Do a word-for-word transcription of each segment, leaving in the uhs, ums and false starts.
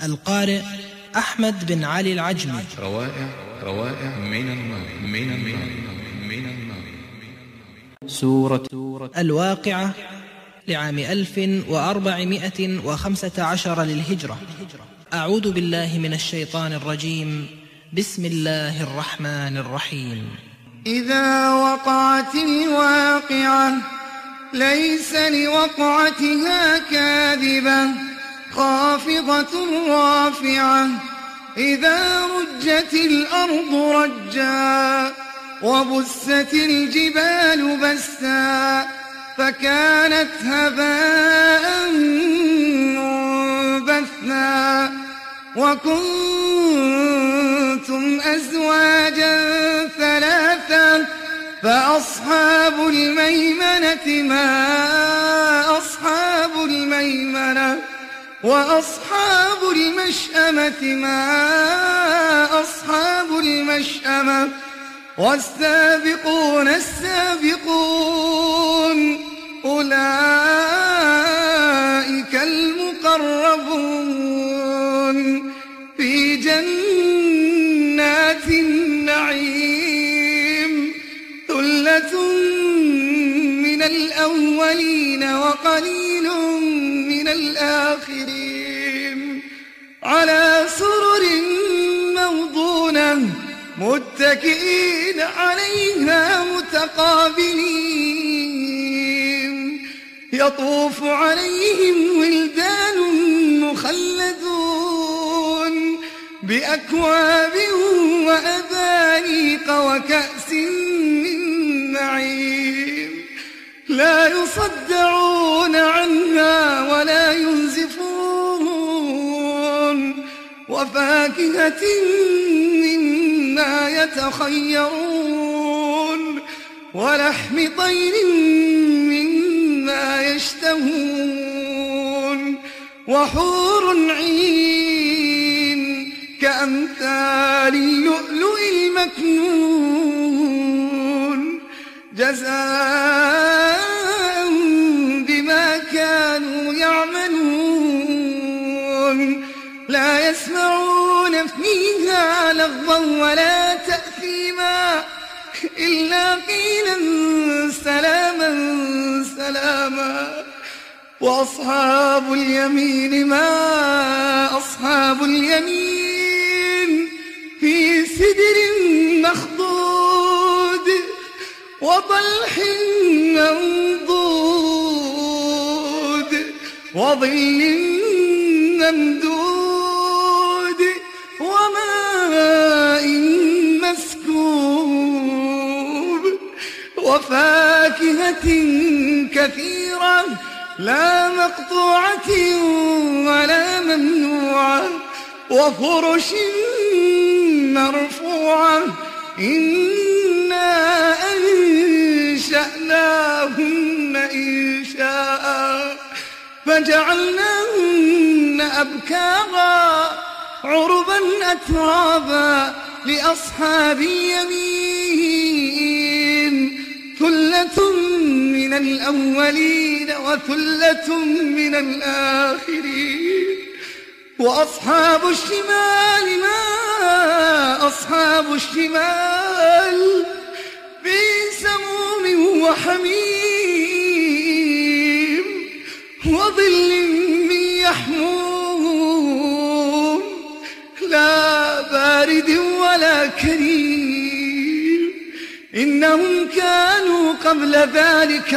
القارئ أحمد بن علي العجمي. روائع روائع من النار من النار من النار. سورة الواقعة لعام ألف وأربعمائة وخمسة عشر للهجرة. أعوذ بالله من الشيطان الرجيم. بسم الله الرحمن الرحيم. إذا وقعت الواقعة ليس لوقعتها كاذبة خافضة رافعة إذا رجت الأرض رجا وبست الجبال بسا فكانت هباء منبثا وكنتم أزواجا ثلاثا فأصحاب الميمنة ما أصحاب الميمنة وأصحاب المشأمة ما أصحاب المشأمة والسابقون السابقون أولئك المقربون في جنات النعيم ثلة من الأولين وقليل من الآخرين على سرر موضونة متكئين عليها متقابلين يطوف عليهم ولدان مخلدون بأكواب وأبانيق وكأس من معين لا يصدعون عنها ولا ينزفون وفاكهة مما يتخيرون ولحم طير مما يشتهون وحور عين كأمثال اللؤلؤ المكنون جزاء بما كانوا يعملون لا يسمعون فيها لغوا ولا تأثيما إلا قيلا سلاما سلاما وأصحاب اليمين ما أصحاب اليمين في سدر مخضود وطلح منضود وظل ممدود وماء مسكوب وفاكهة كثيرة لا مقطوعة ولا ممنوعة وفرش مرفوعة إنا أنشأناهن إنشاء فجعلناهن أبكارا عربا أترابا لأصحاب اليمين ثلة من الأولين وثلة من الآخرين وأصحاب الشمال ما أصحاب الشمال في سموم وحميم وظل من يحموم لا بارد ولا كريم إنهم كانوا قبل ذلك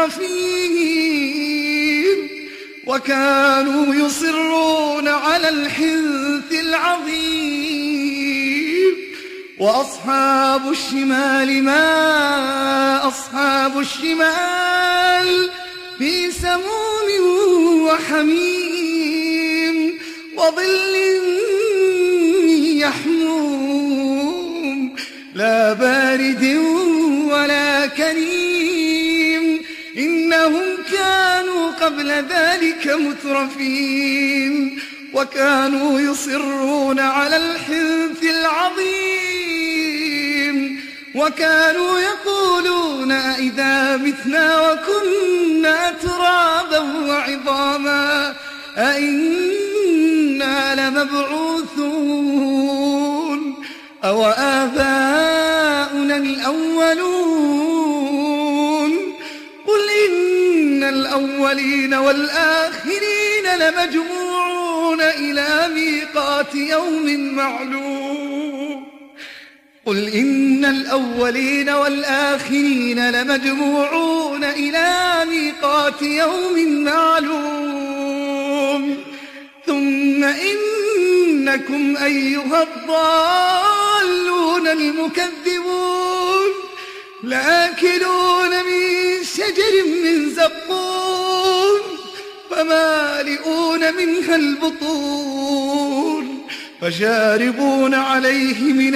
مترفين وكانوا يصرون على الحنث العظيم وأصحاب الشمال ما أصحاب الشمال في سموم وحميم وظل يحموم لا بارد ولا كريم إنهم كانوا قبل ذلك مترفين وكانوا يصرون على الحنث العظيم وكانوا يقولون أئذا متنا وكنا ترابا وعظاما أئنا إنا لمبعوثون أو آباؤنا الأولون قل إن الأولين والآخرين لمجموعون إلى ميقات يوم معلوم قل إن الأولين والآخرين لمجموعون إلى ميقات يوم معلوم ثم إنكم أيها الضالون المكذبون لآكلون من شجر من زقوم فمالئون منها البطون فشاربون عليه من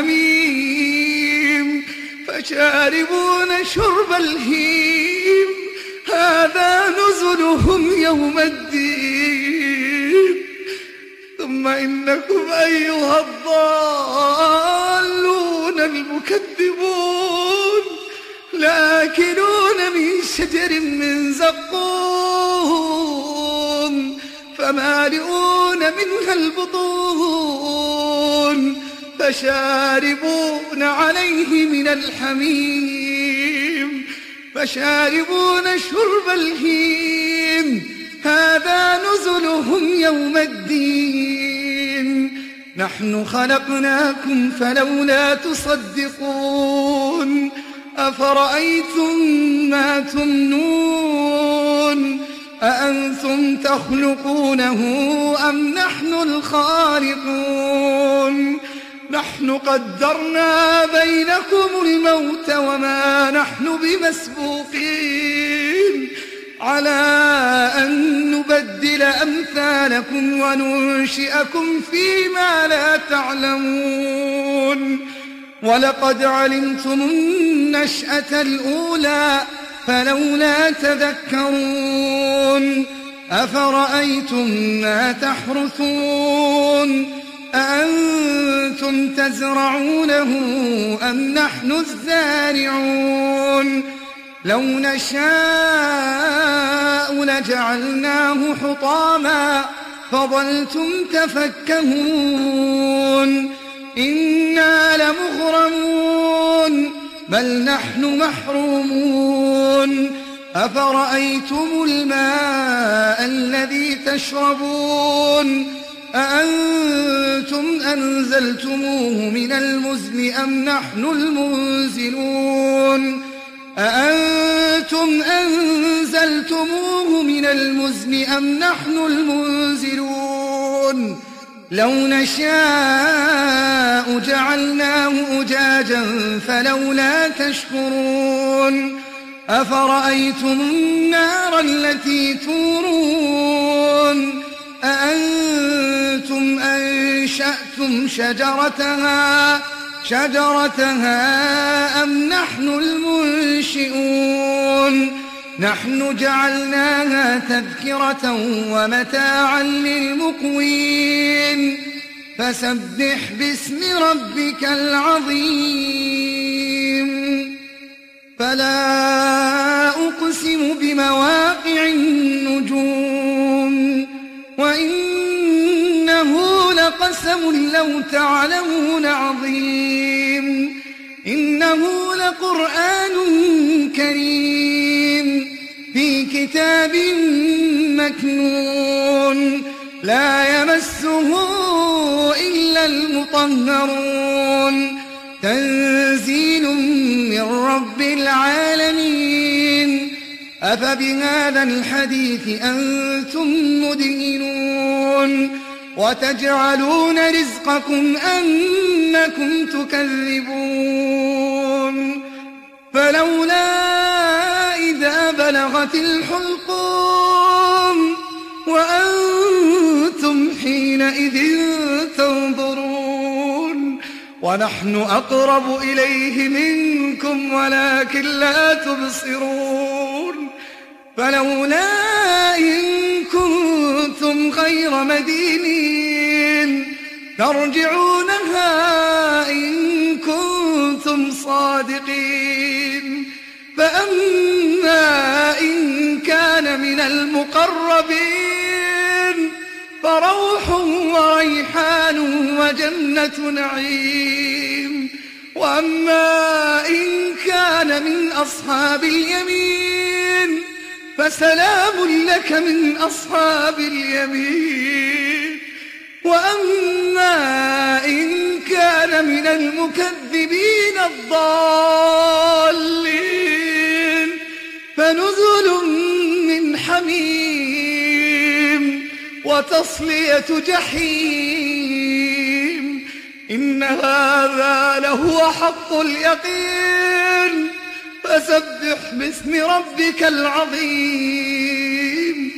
الحميم فشاربون شرب الهيم هذا نزلهم يوم الدين ثم إنكم أيها الضالون المكذبون لآكلون من شجر من زقوم فمالئون منها البطون فشاربون عليه من الحميم فشاربون شرب الهيم هذا نزلهم يوم الدين نحن خلقناكم فلولا تصدقون أفرأيتم ما تمنون أأنتم تخلقونه أم نحن الخالقون نحن قدرنا بينكم الموت وما نحن بمسبوقين على أن نبدل أمثالكم وننشئكم فيما لا تعلمون ولقد علمتم النشأة الأولى فلولا تذكرون أفرأيتم ما تحرثون أأنتم تزرعونه أم نحن الزارعون لو نشاء لجعلناه حطاما فظلتم تفكهون إنا لمغرمون بل نحن محرومون أفرأيتم الماء الذي تشربون أأنتم أنزلتموه من المزن أم نحن المنزلون أأنتم أنزلتموه من المزن أم نحن المنزلون لو نشاء جعلناه أجاجا فلولا تشكرون أفرأيتم النار التي تورون أأنتم أنشأتم شجرتها شجرتها أم نحن المنشئون نحن جعلناها تذكرة ومتاعا للمقوين فسبح باسم ربك العظيم فلا أقسم بمواقع النجوم وإنه لقسم لو تعلمون عظيم إنه لقرآن كريم في كتاب مكنون لا يمسه إلا المطهرون تنزيل من رب العالمين أفبهذا الحديث أنتم مدهنون وتجعلون رزقكم أنكم تكذبون فلولا إذا بلغت الحلقوم وأنتم حينئذ تنظرون ونحن أقرب إليه منكم ولكن لا تبصرون فلولا إن كنتم غير مدينين ترجعونها إن كنتم صادقين فأما إن كان من المقربين فروح وريحان وجنة نعيم. وأما إن كان من أصحاب اليمين فسلام لك من أصحاب اليمين. وأما إن كان من المكذبين الضالين فنزل من حميم وتصلية جحيم. إن هذا لهو حق اليقين فسبح باسم ربك العظيم.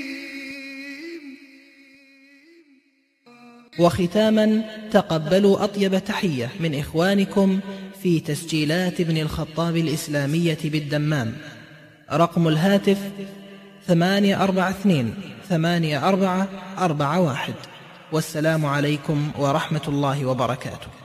وختاما تقبلوا أطيب تحية من إخوانكم في تسجيلات ابن الخطاب الإسلامية بالدمام. رقم الهاتف ثمانية أربعة اثنين ثمانية أربعة أربعة واحد. والسلام عليكم ورحمة الله وبركاته.